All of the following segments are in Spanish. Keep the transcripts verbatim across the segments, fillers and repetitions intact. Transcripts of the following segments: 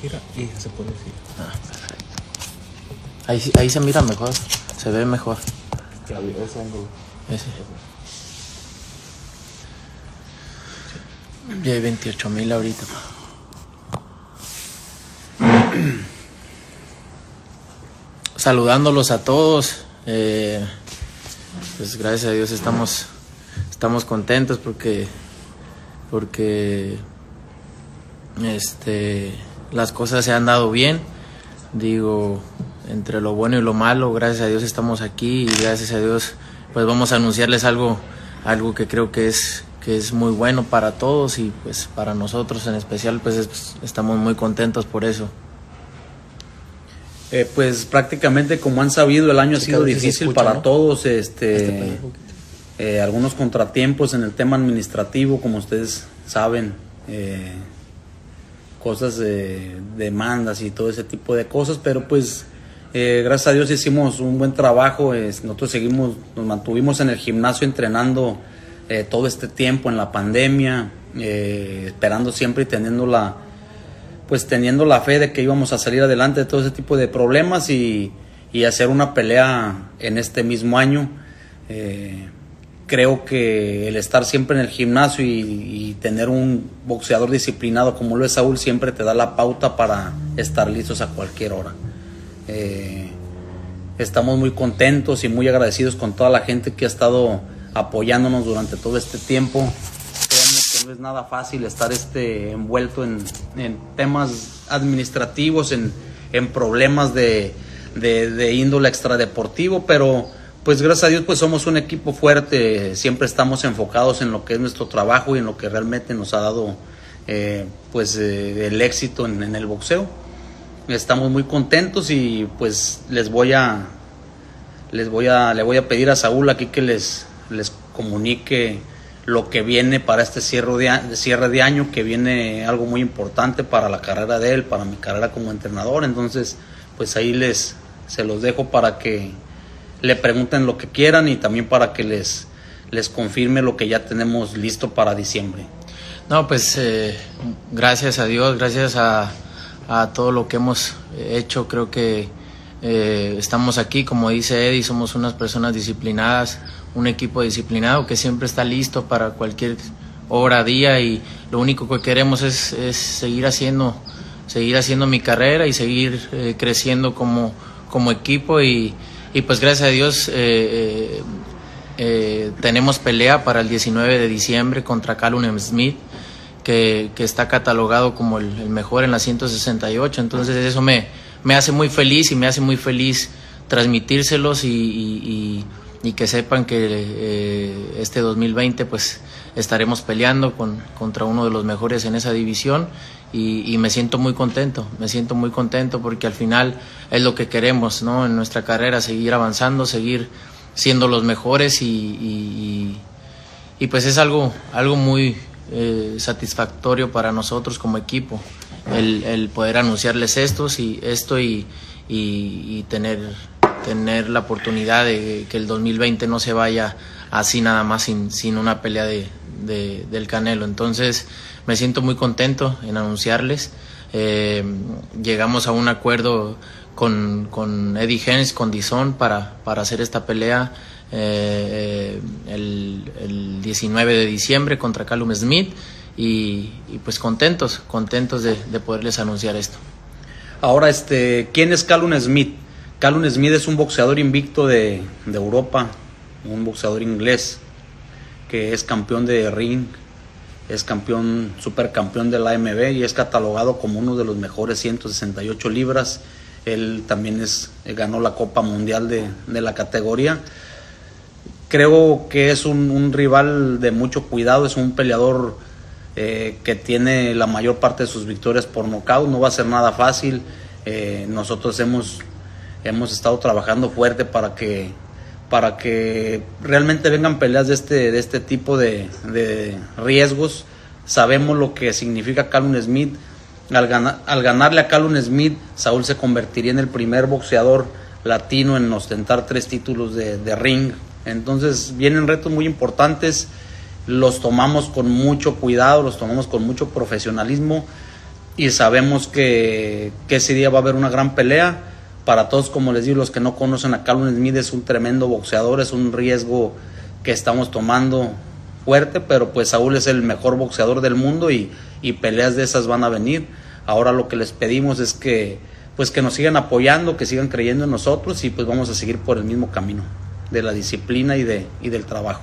gira y se puede decir. Ah, perfecto. Ahí, ahí se mira mejor, se ve mejor. Claro, ese ángulo. Ese. Ya hay veintiocho mil ahorita. Saludándolos a todos. Eh, pues gracias a Dios estamos, estamos contentos porque, porque este, las cosas se han dado bien. Digo, entre lo bueno y lo malo, gracias a Dios estamos aquí y gracias a Dios pues vamos a anunciarles algo, algo que creo que es, que es muy bueno para todos y pues para nosotros en especial pues es, estamos muy contentos por eso. Eh, pues prácticamente como han sabido el año sí, ha sido difícil si escucha, para ¿no? todos, este, este eh, algunos contratiempos en el tema administrativo, como ustedes saben, eh, cosas de demandas y todo ese tipo de cosas, pero pues eh, gracias a Dios hicimos un buen trabajo. Eh, nosotros seguimos, nos mantuvimos en el gimnasio entrenando eh, todo este tiempo en la pandemia, eh, esperando siempre y teniendo la pues teniendo la fe de que íbamos a salir adelante de todo ese tipo de problemas y, y hacer una pelea en este mismo año. Eh, creo que el estar siempre en el gimnasio y, y tener un boxeador disciplinado como lo es Saúl siempre te da la pauta para estar listos a cualquier hora. Eh, estamos muy contentos y muy agradecidos con toda la gente que ha estado apoyándonos durante todo este tiempo. No es nada fácil estar este envuelto en, en temas administrativos, en, en problemas de, de, de índole extradeportivo, pero pues gracias a Dios pues somos un equipo fuerte, siempre estamos enfocados en lo que es nuestro trabajo y en lo que realmente nos ha dado eh, pues eh, el éxito en, en el boxeo. Estamos muy contentos y pues les voy a les voy a le voy a pedir a Saúl aquí que les les comunique lo que viene para este cierre de, cierre de año, que viene algo muy importante para la carrera de él, para mi carrera como entrenador. Entonces, pues ahí les se los dejo para que le pregunten lo que quieran y también para que les, les confirme lo que ya tenemos listo para diciembre. No, pues eh, gracias a Dios, gracias a, a todo lo que hemos hecho, creo que eh, estamos aquí, como dice Eddie, somos unas personas disciplinadas, un equipo disciplinado que siempre está listo para cualquier hora, día, y lo único que queremos es, es seguir haciendo seguir haciendo mi carrera y seguir eh, creciendo como, como equipo y, y pues gracias a Dios eh, eh, eh, tenemos pelea para el diecinueve de diciembre contra Callum Smith, que, que está catalogado como el, el mejor en la ciento sesenta y ocho, entonces eso me, me hace muy feliz y me hace muy feliz transmitírselos y, y, y, y que sepan que eh, este dos mil veinte pues estaremos peleando con, contra uno de los mejores en esa división y, y me siento muy contento, me siento muy contento porque al final es lo que queremos, ¿no? En nuestra carrera, seguir avanzando, seguir siendo los mejores y, y, y, y pues es algo, algo muy eh, satisfactorio para nosotros como equipo, el, el poder anunciarles estos y esto y, y, y tener, tener la oportunidad de que el dos mil veinte no se vaya así nada más sin, sin una pelea de, de, del Canelo. Entonces me siento muy contento en anunciarles. Eh, llegamos a un acuerdo con, con Eddie Hearns, con Dizon para, para hacer esta pelea eh, el, el diecinueve de diciembre contra Callum Smith y, y pues contentos, contentos de, de poderles anunciar esto. Ahora, este, ¿quién es Callum Smith? Callum Smith es un boxeador invicto de, de Europa, un boxeador inglés que es campeón de ring, es campeón, supercampeón de la A M B y es catalogado como uno de los mejores ciento sesenta y ocho libras. Él también es, ganó la Copa Mundial de, de la categoría. Creo que es un, un rival de mucho cuidado, es un peleador eh, que tiene la mayor parte de sus victorias por nocaut, no va a ser nada fácil. Eh, nosotros hemos, hemos estado trabajando fuerte para que para que realmente vengan peleas de este, de este tipo de, de riesgos. Sabemos lo que significa Callum Smith. Al, ganar, al ganarle a Callum Smith, Saúl se convertiría en el primer boxeador latino en ostentar tres títulos de, de ring. Entonces vienen retos muy importantes, los tomamos con mucho cuidado, los tomamos con mucho profesionalismo. y sabemos que, que ese día va a haber una gran pelea. Para todos, como les digo, los que no conocen a Callum Smith, es un tremendo boxeador, es un riesgo que estamos tomando fuerte, pero pues Saúl es el mejor boxeador del mundo y, y peleas de esas van a venir. Ahora lo que les pedimos es que pues que nos sigan apoyando, que sigan creyendo en nosotros y pues vamos a seguir por el mismo camino de la disciplina y, de, y del trabajo.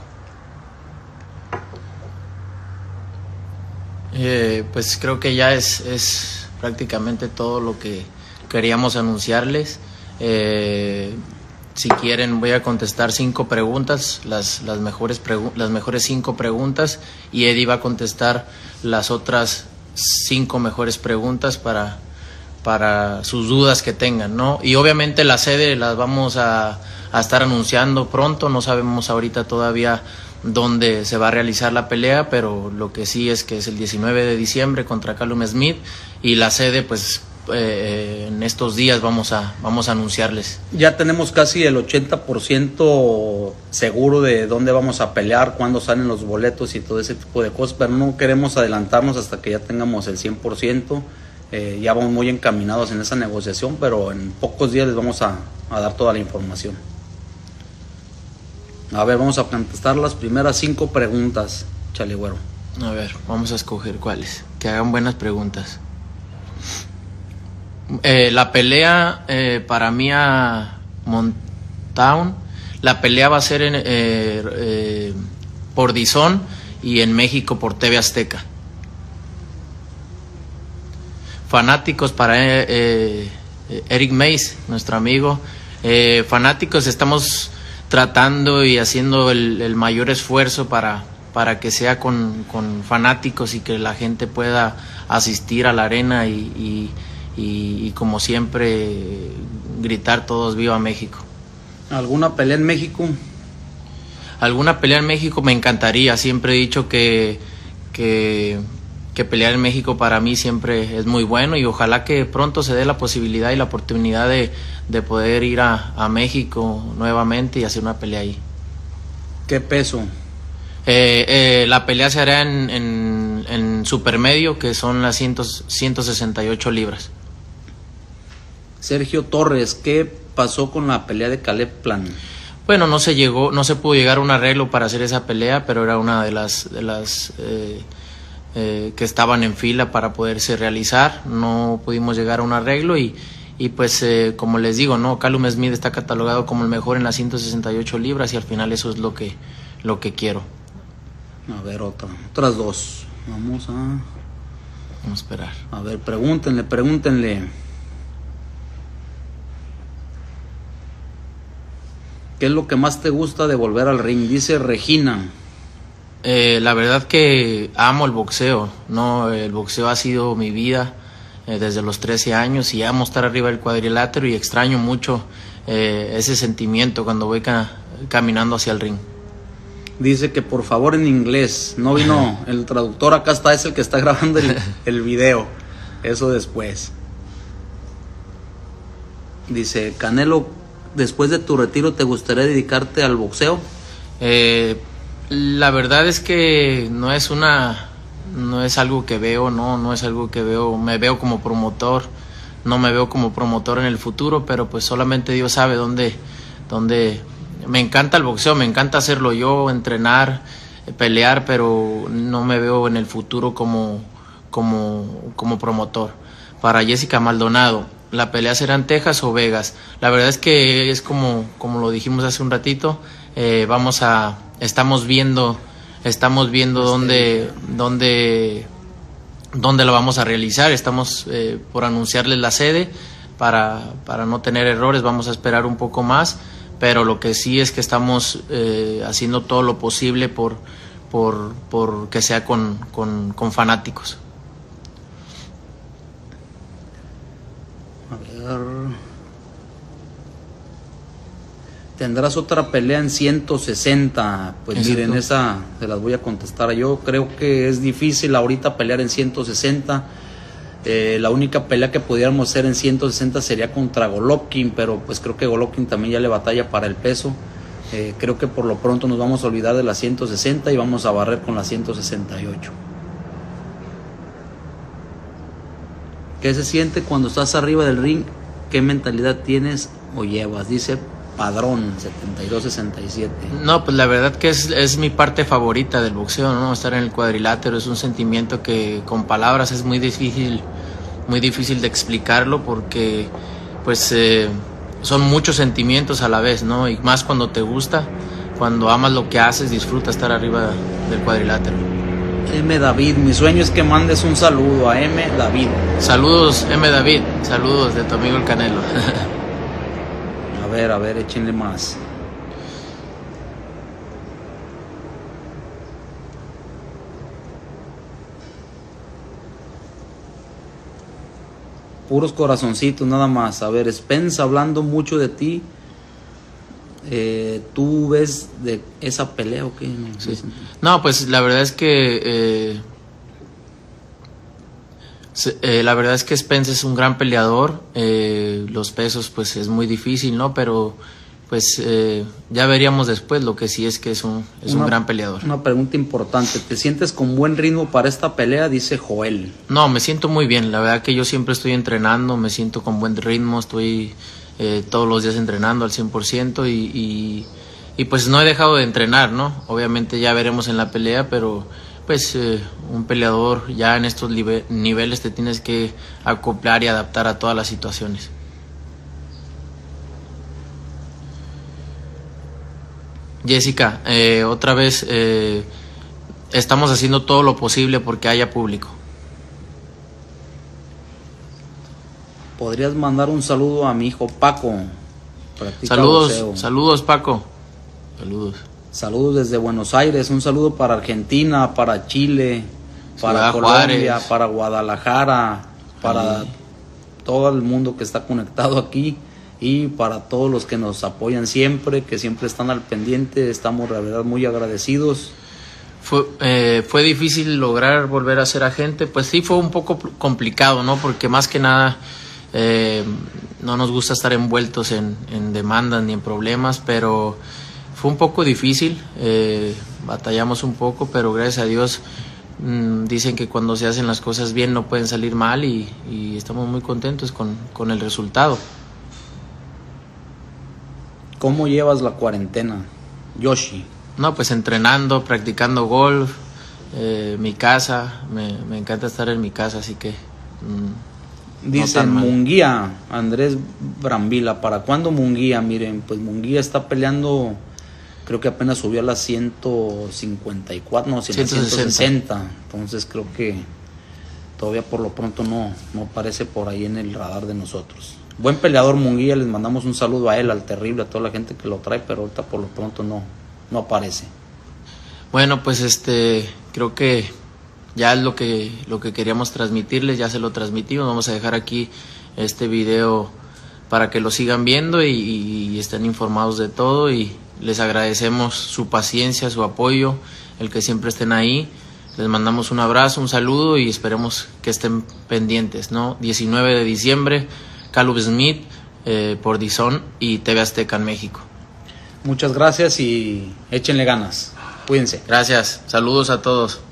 Eh, pues creo que ya es, es prácticamente todo lo que queríamos anunciarles. Eh, si quieren voy a contestar cinco preguntas, las, las, mejores pregu- las mejores cinco preguntas, y Eddie va a contestar las otras cinco mejores preguntas para, para sus dudas que tengan, ¿no? Y obviamente la sede las vamos a, a estar anunciando pronto, no sabemos ahorita todavía dónde se va a realizar la pelea, pero lo que sí es que es el diecinueve de diciembre contra Callum Smith, y la sede pues eh, en estos días vamos a, vamos a anunciarles. Ya tenemos casi el ochenta por ciento seguro de dónde vamos a pelear, cuándo salen los boletos y todo ese tipo de cosas, pero no queremos adelantarnos hasta que ya tengamos el cien por ciento. Eh, ya vamos muy encaminados en esa negociación, pero en pocos días les vamos a, a dar toda la información. A ver, vamos a contestar las primeras cinco preguntas, Chaligüero. A ver, vamos a escoger cuáles, que hagan buenas preguntas. Eh, la pelea eh, para Mia Montown, la pelea va a ser en, eh, eh, por D A Z N y en México por T V Azteca. Fanáticos para eh, eh, Eric Mays, nuestro amigo. Eh, fanáticos, estamos tratando y haciendo el, el mayor esfuerzo para, para que sea con, con fanáticos y que la gente pueda asistir a la arena y, y, y, y como siempre gritar todos viva México. ¿Alguna pelea en México? Alguna pelea en México me encantaría, siempre he dicho que, que, que pelear en México para mí siempre es muy bueno y ojalá que pronto se dé la posibilidad y la oportunidad de, de poder ir a, a México nuevamente y hacer una pelea ahí. ¿Qué peso? Eh, eh, la pelea se hará en, en, en supermedio, que son las ciento sesenta y ocho libras. Sergio Torres, ¿qué pasó con la pelea de Caleb Plant? Bueno, no se llegó, no se pudo llegar a un arreglo para hacer esa pelea, pero era una de las, de las eh, eh, que estaban en fila para poderse realizar. No pudimos llegar a un arreglo y, y pues eh, como les digo, no, Callum Smith está catalogado como el mejor en las ciento sesenta y ocho libras y al final eso es lo que, lo que quiero. A ver, otra, otras dos. Vamos a... Vamos a esperar. A ver, pregúntenle, pregúntenle. ¿Qué es lo que más te gusta de volver al ring? Dice Regina. Eh, la verdad que amo el boxeo, ¿no? El boxeo ha sido mi vida eh, desde los trece años y amo estar arriba del cuadrilátero y extraño mucho eh, ese sentimiento cuando voy ca caminando hacia el ring. Dice que por favor en inglés, no vino el traductor, acá está, es el que está grabando el, el video, eso después. Dice, Canelo, después de tu retiro, ¿te gustaría dedicarte al boxeo? Eh, la verdad es que no es una, no es algo que veo, no, no es algo que veo, me veo como promotor, no me veo como promotor en el futuro, pero pues solamente Dios sabe dónde, dónde. Me encanta el boxeo, me encanta hacerlo yo, entrenar, pelear, pero no me veo en el futuro como, como, como promotor. Para Jessica Maldonado, ¿la pelea será en Texas o Vegas? La verdad es que es como, como lo dijimos hace un ratito, eh, vamos a, estamos viendo, estamos viendo dónde, dónde, dónde lo vamos a realizar, estamos eh, por anunciarles la sede para, para no tener errores, vamos a esperar un poco más. Pero lo que sí es que estamos eh, haciendo todo lo posible por, por, por que sea con, con, con fanáticos. A ver. ¿Tendrás otra pelea en ciento sesenta? Pues exacto. Miren, esa se las voy a contestar. Yo creo que es difícil ahorita pelear en ciento sesenta. Eh, la única pelea que pudiéramos hacer en ciento sesenta sería contra Golovkin, pero pues creo que Golovkin también ya le batalla para el peso. Eh, creo que por lo pronto nos vamos a olvidar de la ciento sesenta y vamos a barrer con la ciento sesenta y ocho. ¿Qué se siente cuando estás arriba del ring? ¿Qué mentalidad tienes o llevas? Dice Padrón setenta y dos sesenta y siete. No, pues la verdad que es, es mi parte favorita del boxeo, ¿no? Estar en el cuadrilátero es un sentimiento que con palabras es muy difícil, muy difícil de explicarlo, porque pues eh, son muchos sentimientos a la vez, ¿no? Y más cuando te gusta, cuando amas lo que haces, disfrutas estar arriba del cuadrilátero. M. David, mi sueño es que mandes un saludo a M. David. Saludos, M. David, saludos de tu amigo el Canelo. A ver, a ver, échenle más. Puros corazoncitos nada más. A ver, Spence, hablando mucho de ti, eh, ¿tú ves de esa pelea o qué? No, sí. No, pues la verdad es que eh, eh, la verdad es que Spence es un gran peleador. Eh, los pesos pues es muy difícil, ¿no? Pero pues eh, ya veríamos después. Lo que sí es que es un, es una, un gran peleador. Una pregunta importante, ¿te sientes con buen ritmo para esta pelea? Dice Joel. No, me siento muy bien, la verdad que yo siempre estoy entrenando, me siento con buen ritmo, estoy eh, todos los días entrenando al cien por ciento y, y, y pues no he dejado de entrenar, ¿no? Obviamente ya veremos en la pelea, pero pues eh, un peleador ya en estos niveles te tienes que acoplar y adaptar a todas las situaciones. Jessica, eh, otra vez eh, estamos haciendo todo lo posible porque haya público. ¿Podrías mandar un saludo a mi hijo Paco? Practica saludos, boxeo. Saludos Paco. Saludos. Saludos desde Buenos Aires, un saludo para Argentina, para Chile, para Ciudad Colombia, Juárez, para Guadalajara, para ahí. Todo el mundo que está conectado aquí y para todos los que nos apoyan siempre, que siempre están al pendiente. Estamos de verdad muy agradecidos. Fue, eh, fue difícil lograr volver a ser agente, pues sí fue un poco complicado, ¿no? Porque más que nada eh, no nos gusta estar envueltos en, en demandas ni en problemas, pero fue un poco difícil, eh, batallamos un poco, pero gracias a Dios mmm, dicen que cuando se hacen las cosas bien no pueden salir mal y, y estamos muy contentos con, con el resultado. ¿Cómo llevas la cuarentena, Yoshi? No, pues entrenando, practicando golf, eh, mi casa, me, me encanta estar en mi casa, así que... Mmm, Dicen no Munguía, Andrés Brambila, ¿para cuándo Munguía? Miren, pues Munguía está peleando, creo que apenas subió a las ciento cincuenta y cuatro, no, ciento sesenta, entonces creo que todavía por lo pronto no, no aparece por ahí en el radar de nosotros. Buen peleador Munguía, les mandamos un saludo a él, al Terrible, a toda la gente que lo trae, pero ahorita por lo pronto no, no aparece. Bueno, pues este, creo que ya es lo que, lo que queríamos transmitirles, ya se lo transmitimos. Vamos a dejar aquí este video para que lo sigan viendo y, y estén informados de todo, y les agradecemos su paciencia, su apoyo, el que siempre estén ahí. Les mandamos un abrazo, un saludo y esperemos que estén pendientes, ¿no? diecinueve de diciembre, Caleb Smith eh, por D A Z N y T V Azteca en México. Muchas gracias y échenle ganas. Cuídense. Gracias, saludos a todos.